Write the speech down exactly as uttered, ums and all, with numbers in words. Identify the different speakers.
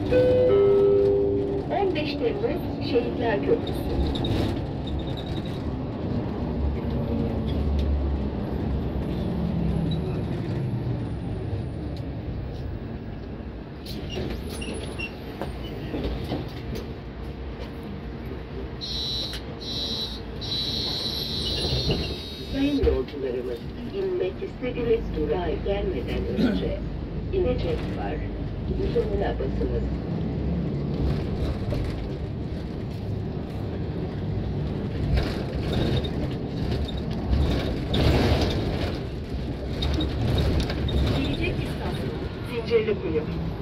Speaker 1: on beş Temmuz Şehitler Köprüsü. Sayın yolcularımız, inmek istediğiniz durağa gelmeden önce inecek var. Butonuna basınız. Gelecek istasyon Zincirlikuyu.